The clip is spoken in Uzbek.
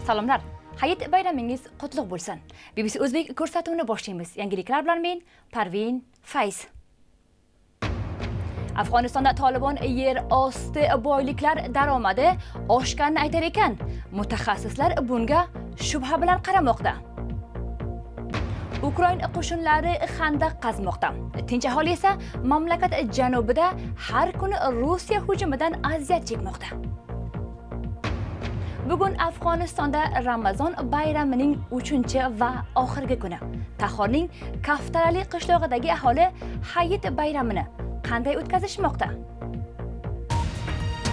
Salomlar. Hayit bayramingiz qutlug' bo'lsin. BBC O'zbek ko'rsatuvini boshlaymiz. Yangiliklar bilan men Parvin Fayz. Afg'onistonda Taliban yer osti boyliklar daromadi oshganini aytar ekan. Mutaxassislar bunga shubha bilan qaramoqda. Ukraina qo'shinlari xandaq qazmoqda. Tinch aholi esa mamlakat janubida har kuni Rossiya hujumidan aziyat chekmoqda. Bugun Afg'onistonda Ramazon bayramining 3-chi va oxirgi kuni. Tahorning Kaftarali qishlog'idagi aholi Hayit bayramini qanday o'tkazishmoqda?